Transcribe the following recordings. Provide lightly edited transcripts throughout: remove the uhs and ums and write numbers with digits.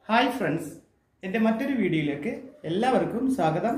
Hi friends, എൻ്റെ മറ്റൊരു വീഡിയോയിലേക്ക് എല്ലാവർക്കും സ്വാഗതം.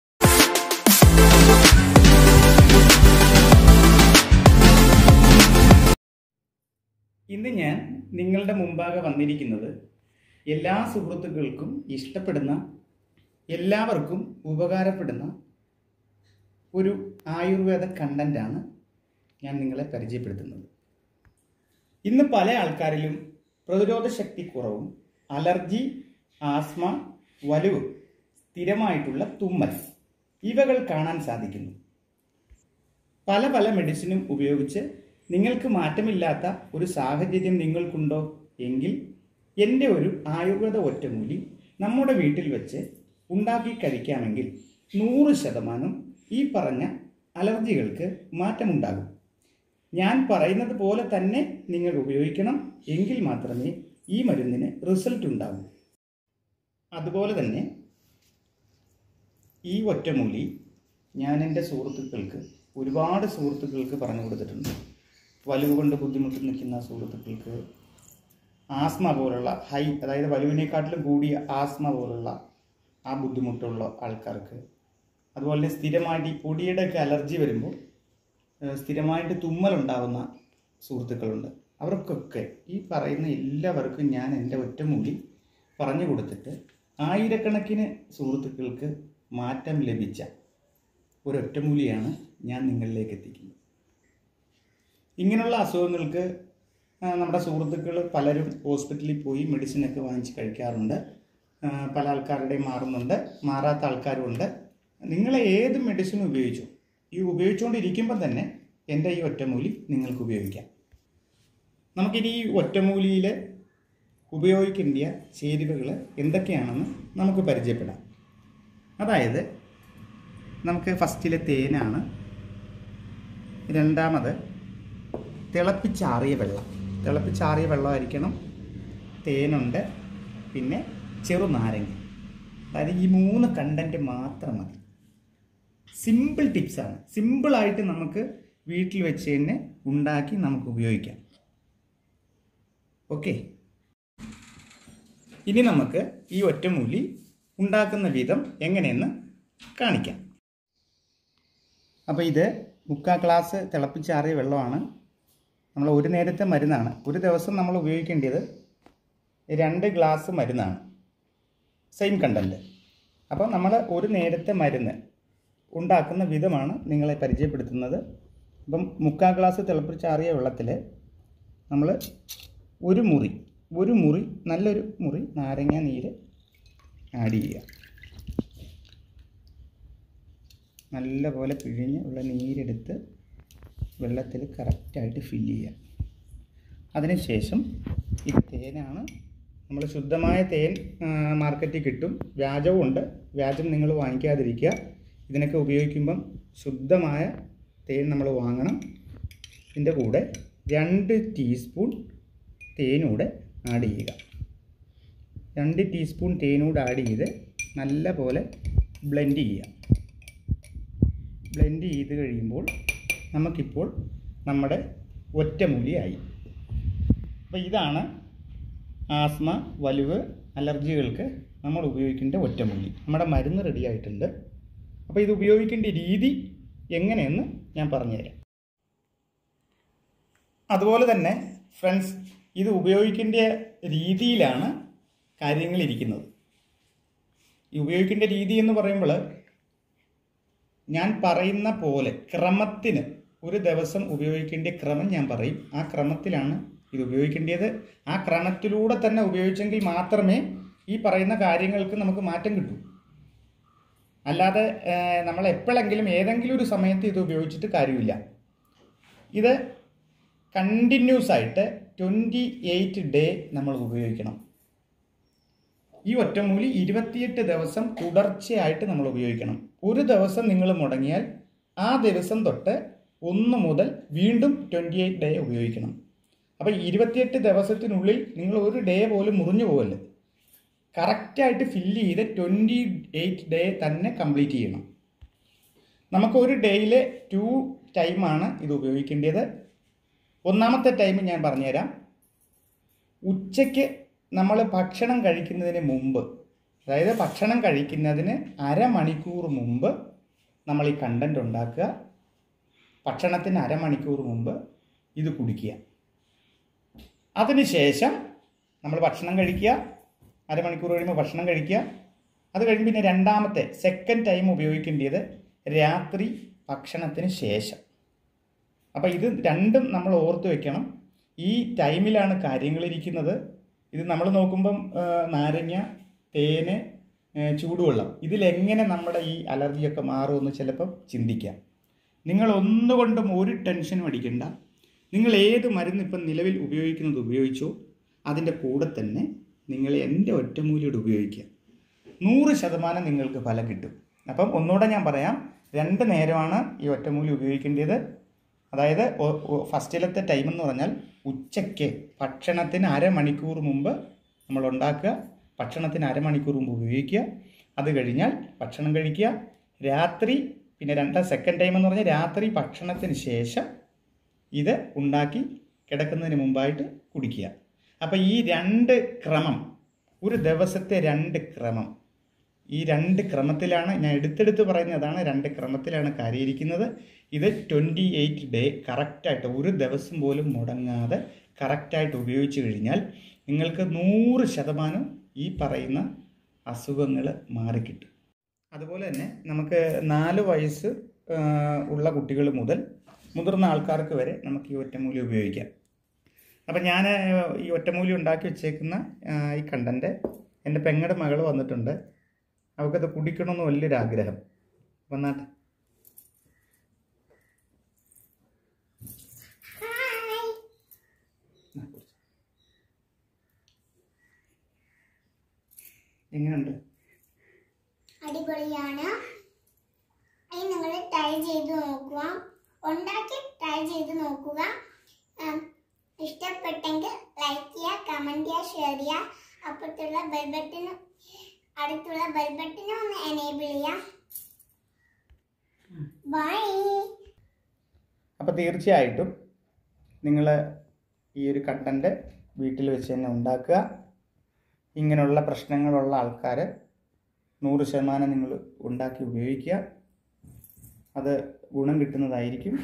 ഇന്ന് ഞാൻ നിങ്ങളുടെ മുമ്പാകെ വന്നിരിക്കുന്നത് എല്ലാ സുഹൃത്തുക്കൾക്കും ഇഷ്ടപ്പെടുന്ന, എല്ലാവർക്കും ഉപകാരപ്പെടുന്ന ഒരു ആയുർവേദ കണ്ടന്റാണ് ഞാൻ നിങ്ങളെ പരിചയപ്പെടുത്തുന്നത്. ഇന്ന് പല ആൾക്കാരിലും പ്രതിരോധ ശക്തി കുറവും, അലർജി, ആസ്മ, വലുവ്, സ്ഥിരമായിട്ടുള്ള തുമ്മൽ ഇവകൾ കാണാൻ സാധിക്കുന്നു. പല പല മെഡിസിനും ഉപയോഗിച്ച് നിങ്ങൾക്ക് മാറ്റമില്ലാത്ത ഒരു സാഹചര്യം നിങ്ങൾക്കുണ്ടോ എങ്കിൽ എൻ്റെ ഒരു ആയുർവേദ ഒറ്റമൂലി നമ്മുടെ വീട്ടിൽ വെച്ച് ഉണ്ടാക്കി കഴിക്കാമെങ്കിൽ 100% ഈ പറഞ്ഞ അലർജികൾക്ക് മാറ്റമുണ്ടാകും. ഞാൻ പറയുന്നത് പോലെ തന്നെ നിങ്ങൾ ഉപയോഗിക്കണം, എങ്കിൽ മാത്രമേ ഈ മരുന്നിന് റിസൾട്ട് ഉണ്ടാകൂ. അതുപോലെ തന്നെ ഈ ഒറ്റമൂലി ഞാൻ എൻ്റെ ഒരുപാട് സുഹൃത്തുക്കൾക്ക് പറഞ്ഞു കൊടുത്തിട്ടുണ്ട്. വലുവ് കൊണ്ട് ബുദ്ധിമുട്ട് നിൽക്കുന്ന സുഹൃത്തുക്കൾക്ക്, ആസ്മ പോലുള്ള അതായത് വലുവിനേക്കാട്ടിലും കൂടിയ ആസ്മ പോലുള്ള ആ ബുദ്ധിമുട്ടുള്ള ആൾക്കാർക്ക്, അതുപോലെ സ്ഥിരമായിട്ട് ഈ പൊടിയുടെയൊക്കെ അലർജി വരുമ്പോൾ സ്ഥിരമായിട്ട് തുമ്മലുണ്ടാകുന്ന സുഹൃത്തുക്കളുണ്ട്. അവർക്കൊക്കെ ഈ പറയുന്ന എല്ലാവർക്കും ഞാൻ എൻ്റെ ഒറ്റമൂലി പറഞ്ഞു കൊടുത്തിട്ട് ആയിരക്കണക്കിന് സുഹൃത്തുക്കൾക്ക് മാറ്റം ലഭിച്ച ഒരൊറ്റമൂലിയാണ് ഞാൻ നിങ്ങളിലേക്ക് എത്തിക്കുന്നത്. ഇങ്ങനെയുള്ള അസുഖങ്ങൾക്ക് നമ്മുടെ സുഹൃത്തുക്കൾ പലരും ഹോസ്പിറ്റലിൽ പോയി മെഡിസിനൊക്കെ വാങ്ങിച്ച് കഴിക്കാറുണ്ട്. പല ആൾക്കാരുടെയും മാറുന്നുണ്ട്, മാറാത്ത ആൾക്കാരുമുണ്ട്. നിങ്ങൾ ഏത് മെഡിസിൻ ഉപയോഗിച്ചു, ഈ ഉപയോഗിച്ചുകൊണ്ടിരിക്കുമ്പോൾ തന്നെ എൻ്റെ ഈ ഒറ്റമൂലി നിങ്ങൾക്ക് ഉപയോഗിക്കാം. നമുക്കിനി ഈ ഒറ്റമൂലിയിൽ ഉപയോഗിക്കേണ്ട ചേരുവകൾ എന്തൊക്കെയാണെന്ന് നമുക്ക് പരിചയപ്പെടാം. അതായത് നമുക്ക് ഫസ്റ്റിലെ തേനാണ്, രണ്ടാമത് തിളപ്പിച്ചാറിയ വെള്ളമായിരിക്കണം, തേനുണ്ട്, പിന്നെ ചെറുനാരങ്ങ. അതായത് ഈ 3 കണ്ടൻറ്റ് മാത്രം മതി. സിമ്പിൾ ടിപ്സാണ്, സിമ്പിളായിട്ട് നമുക്ക് വീട്ടിൽ വെച്ച് തന്നെ ഉണ്ടാക്കി നമുക്ക് ഉപയോഗിക്കാം. ഓക്കെ, ഇനി നമുക്ക് ഈ ഒറ്റമൂലി ഉണ്ടാക്കുന്ന വിധം എങ്ങനെയെന്ന് കാണിക്കാം. അപ്പോൾ ഇത് 3/4 ഗ്ലാസ് തിളപ്പിച്ചാറിയ വെള്ളമാണ്. നമ്മൾ ഒരു നേരത്തെ മരുന്നാണ്. ഒരു ദിവസം നമ്മൾ ഉപയോഗിക്കേണ്ടത് 2 ഗ്ലാസ് മരുന്നാണ്, സെയിം കണ്ടൻറ്റ്. അപ്പോൾ നമ്മൾ ഒരു നേരത്തെ മരുന്ന് ഉണ്ടാക്കുന്ന വിധമാണ് നിങ്ങളെ പരിചയപ്പെടുത്തുന്നത്. അപ്പം 3/4 ഗ്ലാസ് തിളപ്പിച്ചാറിയ വെള്ളത്തിൽ നമ്മൾ ഒരു മുറി നല്ലൊരു മുറി നാരങ്ങ നീര് ആഡ് ചെയ്യുക. നല്ലപോലെ പിഴിഞ്ഞ് ഉള്ള നീരെടുത്ത് വെള്ളത്തിൽ കറക്റ്റായിട്ട് ഫില്ല് ചെയ്യുക. അതിനുശേഷം ഇത് തേനാണ്, നമ്മൾ ശുദ്ധമായ തേൻ മാർക്കറ്റിൽ കിട്ടും, വ്യാജവും ഉണ്ട്. വ്യാജം നിങ്ങൾ വാങ്ങിക്കാതിരിക്കുക. ഇതിനൊക്കെ ഉപയോഗിക്കുമ്പം ശുദ്ധമായ തേൻ നമ്മൾ വാങ്ങണം. ഇതിൻ്റെ കൂടെ 2 ടീസ്പൂൺ തേനൂടെ ആഡ് ചെയ്യുക. 2 ടീസ്പൂൺ തേനൂടെ ആഡ് ചെയ്ത് നല്ല പോലെ ബ്ലെൻഡ് ചെയ്യുക. ബ്ലെൻഡ് ചെയ്ത് കഴിയുമ്പോൾ നമുക്കിപ്പോൾ നമ്മുടെ ഒറ്റമൂലിയായി. അപ്പോൾ ഇതാണ് ആസ്മ, വലുവ്, അലർജികൾക്ക് നമ്മൾ ഉപയോഗിക്കേണ്ട ഒറ്റമൂലി. നമ്മുടെ മരുന്ന് റെഡി ആയിട്ടുണ്ട്. അപ്പോൾ ഇത് ഉപയോഗിക്കേണ്ട രീതി എങ്ങനെയെന്ന് ഞാൻ പറഞ്ഞുതരാം. അതുപോലെ തന്നെ ഫ്രണ്ട്സ്, ഇത് ഉപയോഗിക്കേണ്ട രീതിയിലാണ് കാര്യങ്ങളിരിക്കുന്നത്. ഈ ഉപയോഗിക്കേണ്ട രീതി എന്ന് പറയുമ്പോൾ ഞാൻ പറയുന്ന പോലെ ക്രമത്തിന്, ഒരു ദിവസം ഉപയോഗിക്കേണ്ട ക്രമം ഞാൻ പറയും. ആ ക്രമത്തിലാണ് ഇത് ഉപയോഗിക്കേണ്ടത്. ആ ക്രമത്തിലൂടെ തന്നെ ഉപയോഗിച്ചെങ്കിൽ മാത്രമേ ഈ പറയുന്ന കാര്യങ്ങൾക്ക് നമുക്ക് മാറ്റം കിട്ടൂ. അല്ലാതെ നമ്മൾ എപ്പോഴെങ്കിലും ഏതെങ്കിലും ഒരു സമയത്ത് ഇത് ഉപയോഗിച്ചിട്ട് കാര്യമില്ല. ഇത് കണ്ടിന്യൂസ് ആയിട്ട് 28 ഡേ നമ്മൾ ഉപയോഗിക്കണം. ഈ ഒറ്റമൂലി 28 ദിവസം തുടർച്ചയായിട്ട് നമ്മൾ ഉപയോഗിക്കണം. ഒരു ദിവസം നിങ്ങൾ മുടങ്ങിയാൽ ആ ദിവസം തൊട്ട് 1 മുതൽ വീണ്ടും 28 ഡേ ഉപയോഗിക്കണം. അപ്പോൾ 28 ദിവസത്തിനുള്ളിൽ നിങ്ങൾ ഒരു ഡേ പോലും മുറിഞ്ഞു പോകല്ലേ. കറക്റ്റായിട്ട് ഫില്ല് ചെയ്ത് 28 ഡേ തന്നെ കംപ്ലീറ്റ് ചെയ്യണം. നമുക്ക് ഒരു ഡേയിൽ 2 ടൈമാണ് ഇത് ഉപയോഗിക്കേണ്ടത്. ഒന്നാമത്തെ ടൈം ഞാൻ പറഞ്ഞുതരാം. ഉച്ചയ്ക്ക് നമ്മൾ ഭക്ഷണം കഴിക്കുന്നതിന് മുമ്പ്, അതായത് ഭക്ഷണം കഴിക്കുന്നതിന് അരമണിക്കൂർ മുമ്പ് നമ്മൾ ഈ കണ്ടൻറ് ഉണ്ടാക്കുക. ഭക്ഷണത്തിന് അരമണിക്കൂർ മുമ്പ് ഇത് കുടിക്കുക. അതിനുശേഷം നമ്മൾ ഭക്ഷണം കഴിക്കുക, അരമണിക്കൂർ കഴിയുമ്പോൾ ഭക്ഷണം കഴിക്കുക. അത് കഴിഞ്ഞ് പിന്നെ രണ്ടാമത്തെ സെക്കൻഡ് ടൈം ഉപയോഗിക്കേണ്ടത് രാത്രി ഭക്ഷണത്തിന് ശേഷം. അപ്പോൾ ഇത് രണ്ടും നമ്മൾ ഓർത്ത് വെക്കണം. ഈ ടൈമിലാണ് കാര്യങ്ങളിരിക്കുന്നത്. ഇത് നമ്മൾ നോക്കുമ്പം നാരങ്ങ, തേന്, ചൂടുവെള്ളം, ഇതിലെങ്ങനെ നമ്മുടെ ഈ അലർജിയൊക്കെ മാറുമെന്ന് ചിലപ്പം ചിന്തിക്കാം. നിങ്ങൾ ഒന്നുകൊണ്ടും ഒരു ടെൻഷനും അടിക്കണ്ട. നിങ്ങൾ ഏത് മരുന്ന് ഇപ്പം നിലവിൽ ഉപയോഗിക്കുന്നത് ഉപയോഗിച്ചോ, അതിൻ്റെ കൂടെ തന്നെ നിങ്ങൾ എൻ്റെ ഒറ്റമൂലിയോട് ഉപയോഗിക്കുക. 100% നിങ്ങൾക്ക് ഫലം കിട്ടും. അപ്പം ഒന്നുകൂടെ ഞാൻ പറയാം, 2 നേരമാണ് ഈ ഒറ്റമൂലി ഉപയോഗിക്കേണ്ടത്. അതായത് ഫസ്റ്റിലത്തെ ടൈം എന്ന് പറഞ്ഞാൽ ഉച്ചയ്ക്ക് ഭക്ഷണത്തിന് അരമണിക്കൂർ മുമ്പ് നമ്മൾ ഉണ്ടാക്കുക, ഭക്ഷണത്തിന് അരമണിക്കൂർ മുമ്പ് ഉപയോഗിക്കുക. അത് കഴിഞ്ഞാൽ ഭക്ഷണം കഴിക്കുക. രാത്രി പിന്നെ സെക്കൻഡ് ടൈം എന്ന് പറഞ്ഞാൽ രാത്രി ഭക്ഷണത്തിന് ശേഷം ഇത് ഉണ്ടാക്കി കിടക്കുന്നതിന് മുമ്പായിട്ട് കുടിക്കുക. അപ്പോൾ ഈ 2 ക്രമം, ഒരു ദിവസത്തെ 2 ക്രമം, ഈ 2 ക്രമത്തിലാണ് ഞാൻ എടുത്തെടുത്ത് പറയുന്നതാണ്. 2 ക്രമത്തിലാണ് കാര്യമിരിക്കുന്നത്. ഇത് 28 ഡേ കറക്റ്റായിട്ട്, ഒരു ദിവസം പോലും മുടങ്ങാതെ കറക്റ്റായിട്ട് ഉപയോഗിച്ച് കഴിഞ്ഞാൽ നിങ്ങൾക്ക് 100% ഈ പറയുന്ന അസുഖങ്ങൾ മാറിക്കിട്ടും. അതുപോലെ തന്നെ നമുക്ക് 4 വയസ്സ് ഉള്ള കുട്ടികൾ മുതൽ മുതിർന്ന ആൾക്കാർക്ക് വരെ നമുക്ക് ഈ ഒറ്റമൂലി ഉപയോഗിക്കാം. അപ്പം ഞാൻ ഈ ഒറ്റമൂലി ഉണ്ടാക്കി വെച്ചേക്കുന്ന ഈ കണ്ടൻറ്റ് എൻ്റെ പെങ്ങളുടെ മകൾ വന്നിട്ടുണ്ട്. അവൾക്കത് കുടിക്കണമെന്ന് വലിയൊരാഗ്രഹം. വന്നാട്ടെ. എങ്ങനെയുണ്ട്? അടിപൊളിയാണ്. നിങ്ങൾ ട്രൈ ചെയ്ത് നോക്കുക, ഉണ്ടാക്കി ട്രൈ ചെയ്ത് നോക്കുക. ഇഷ്ടപ്പെട്ടെങ്കിൽ ലൈക്ക് ചെയ്യുക, കമൻറ്റ് ചെയ്യുക, ഷെയർ ചെയ്യുക. അടുത്തുള്ള ബെൽ ബട്ടൺ ഒന്ന് എനേബിൾ ചെയ്യുക. ബൈ. അപ്പോൾ തീർച്ചയായിട്ടും നിങ്ങൾ ഈ ഒരു കണ്ടൻറ്റ് വീട്ടിൽ വെച്ച് തന്നെ ഉണ്ടാക്കുക. ഇങ്ങനെയുള്ള പ്രശ്നങ്ങളുള്ള ആൾക്കാർ 100% നിങ്ങൾ ഉണ്ടാക്കി ഉപയോഗിക്കുക. അത് ഗുണം കിട്ടുന്നതായിരിക്കും.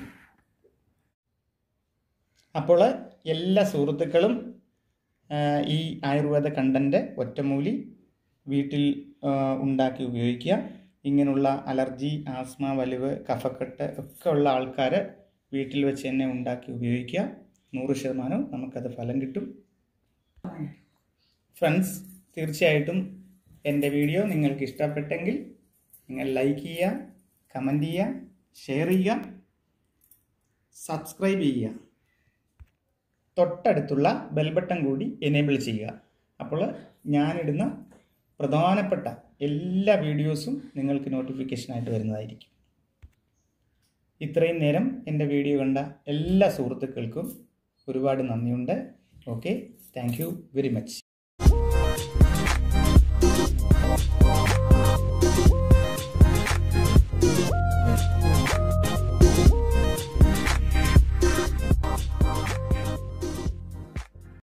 അപ്പോൾ എല്ലാ സുഹൃത്തുക്കളും ഈ ആയുർവേദ കണ്ടൻറ്റ് ഒറ്റമൂലി വീട്ടിൽ ഉണ്ടാക്കി ഉപയോഗിക്കുക. ഇങ്ങനെയുള്ള അലർജി, ആസ്മ, വലിവ്, കഫക്കെട്ട് ഒക്കെ ഉള്ള ആൾക്കാർ വീട്ടിൽ വെച്ച് തന്നെ ഉണ്ടാക്കി ഉപയോഗിക്കുക. 100% നമുക്കത് ഫലം കിട്ടും. ഫ്രണ്ട്സ്, തീർച്ചയായിട്ടും എൻ്റെ വീഡിയോ നിങ്ങൾക്ക് ഇഷ്ടപ്പെട്ടെങ്കിൽ നിങ്ങൾ ലൈക്ക് ചെയ്യുക, കമൻറ്റ് ചെയ്യുക, ഷെയർ ചെയ്യുക, സബ്സ്ക്രൈബ് ചെയ്യുക. തൊട്ടടുത്തുള്ള ബെൽ ബട്ടൺ കൂടി എനേബിൾ ചെയ്യുക. അപ്പോൾ ഞാനിടുന്ന പ്രധാനപ്പെട്ട എല്ലാ വീഡിയോസും നിങ്ങൾക്ക് നോട്ടിഫിക്കേഷനായിട്ട് വരുന്നതായിരിക്കും. ഇത്രയും നേരം എൻ്റെ വീഡിയോ കണ്ട എല്ലാ സുഹൃത്തുക്കൾക്കും ഒരുപാട് നന്ദിയുണ്ട്. Okay, thank you very much.